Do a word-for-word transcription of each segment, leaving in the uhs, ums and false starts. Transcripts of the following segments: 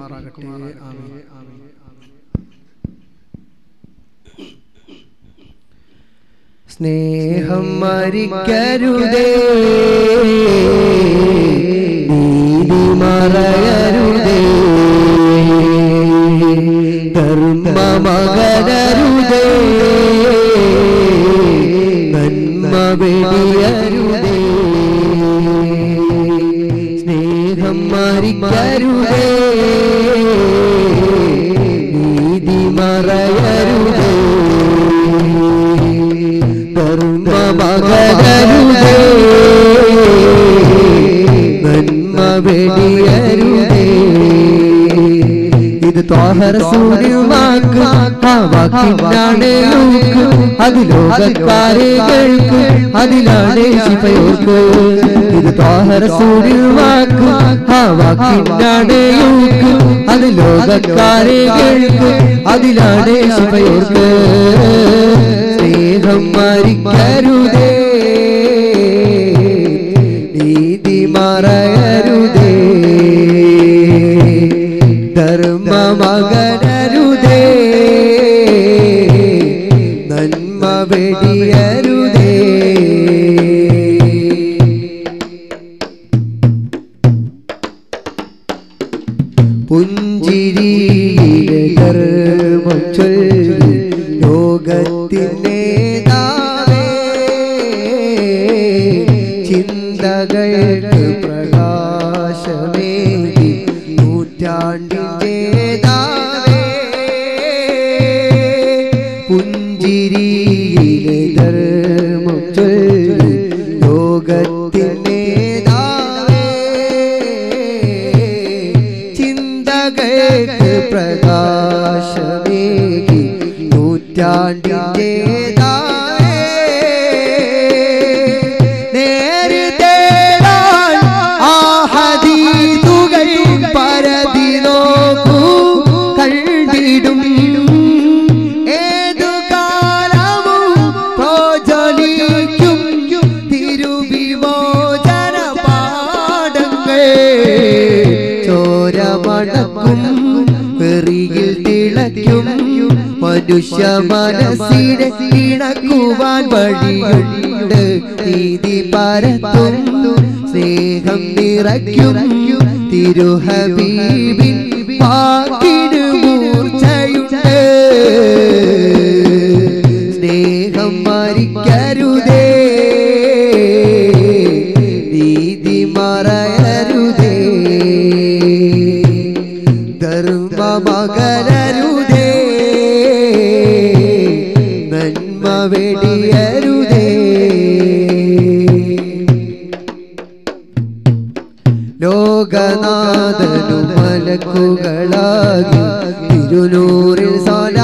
സ്നേഹം മരിക്കരുതേ, നീതി മറയരുതേ, ധർമ്മമകരരുതേ, നന്മ വെടിയരുതേ. സ്നേഹം മരിക്കരുതേ, നീതി മറയരുതേ, ധർമ്മമകരരുതേ, നന്മ വെടിയരുതേ. ഇത് ത്വാഹ റസൂലിൻ വാക്ക്, ആ വാക്കിനാണ് ലൂക്ക്, അത് ലോകക്കാരെ കേൾക്ക്, അതിലാണ് ശിഫയോർക്ക്. ഇത് ത്വാഹ റസൂലിൻ വാക്ക്, ആ വാക്കിനാണ് ലൂക്ക്, അത് ലോകക്കാരെ കേൾക്ക്, അതിലാണ് ശിഫയോർക്ക്. സ്നേഹം മരിക്കരുതേ, നീതി മറയരുതേ, ധർമ്മമകരരുതേ, നന്മ വെടിയരുതേ. പുഞ്ചിരിയിലെ ധർമ്മം ചൊല്ലി ലോകത്തിൻ്റെ നേതാവേ, ചിന്തകൾക്ക് പ്രകാശമേകി നൂറ്റാണ്ടിൻ്റെ നേതാവേ. പുഞ്ചിരിയിലെ ധർമ്മം ചൊല്ലി ലോകത്തിൻ്റെ നേതാവേ, ചിന്തകൾക്ക് പ്രകാശമേകി നൂറ്റാണ്ടിൻ്റെ നേതാവേ. നേര് തേടാൻ ആ ഹദീസുകൾ പരതി നോക്കൂ, കണ്ടിടും ഏതു കാലവും പ്രോജ്വലിക്കും തിരുവിമോചന പാഠങ്ങൾ. ചോരമണക്കും വെറിയിൽ തിളയ്ക്കും മനുഷ്യ മനസ്സിനെ ഇണക്കുവാൻ വഴിയുണ്ട്. നീതി പരത്തും സ്നേഹം നിറയ്ക്കും തിരുഹബീബിൻ വാക്കിന് മൂർച്ചയുണ്ട്. സ്നേഹം മരിക്കരുതേ, നീതി മറയരുതേ, ധർമ്മമകരരുതേ, നന്മ വെടിയരുതേ. ലോകനാഥനു മലക്കുകളാകി തിരുനൂറിൽ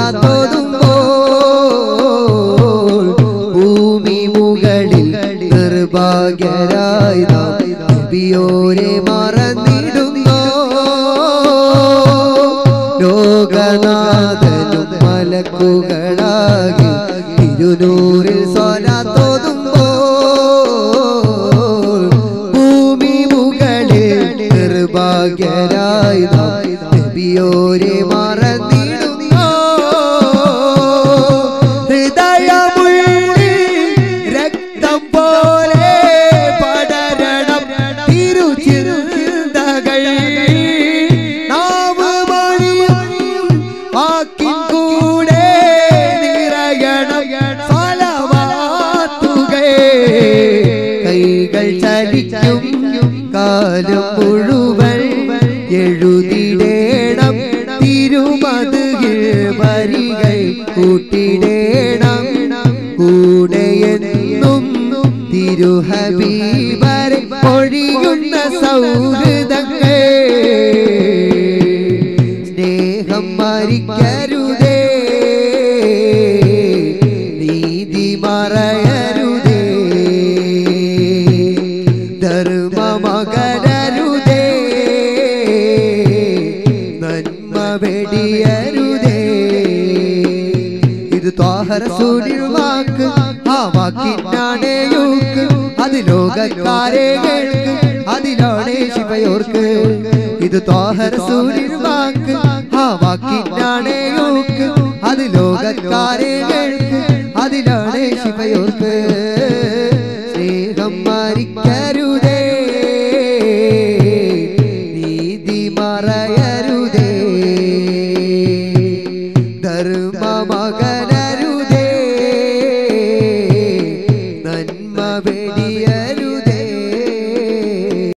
സ്വലാത്തോതുമ്പോൾ ഭൂമി മുകളിൽ നിർഭാഗ്യരായി നാം നബിയോരെ മറന്നിടുന്നു. ലോകനാഥനും മലക്കുകളാകി തിരുനൂറിൽ സ്വലാത്തോതുമ്പോൾ ഭൂമി മുകളിൽ നിർഭാഗ്യരായി നാം നബിയോരെ മറന്നിടുന്നു. ഹൃദയമുള്ളിൽ രക്തം പോലെ പടരണം തിരുചിന്തകൾ, നാവ് മൊഴിയും വാക്കിൻ കൂടെ നിറയണം സ്വലവാത്തുകൾ. കൈകൾ ചലിക്കും കാലം മുഴുവൻ എഴുതിടേണം തിരുമതുകിൽ വരികൾ കൂട്ടിടേണം. കൂടെയെന്നും തിരുഹബീബരെ ഒഴിയുന്ന സൗഹൃദങ്ങൾ. സ്നേഹം മരിക്കരുതേ, നീതി മറയരുതേ, ധർമ്മമകരരുതേ, നന്മ വെടിയരുതേ. ഇത് ത്വാഹ റസൂലിൻ വാക്ക്, ആ വാക്കിനാണ് യൂക്ക്, അത് ലോകക്കാരെ കേൾക്ക്, അതിലാണ് ശിഫയോർക്ക്. ഇത് ത്വാഹ റസൂലിൻ വാക്ക് ആ വാക്കിനാണ് യോക്ക് അത് ലോകക്കാരെ കേൾക്ക് അതിലാണ് ശിവയോർക്ക്